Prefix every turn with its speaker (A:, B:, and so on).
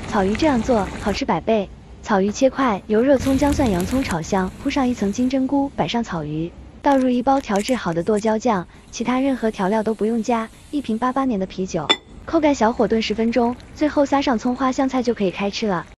A: 草鱼这样做好吃百倍。草鱼切块，油热葱、姜、蒜、洋葱炒香，铺上一层金针菇，摆上草鱼，倒入1包调制好的剁椒酱，其他任何调料都不用加，1瓶88年的啤酒，扣盖小火炖10分钟，最后撒上葱花香菜就可以开吃了。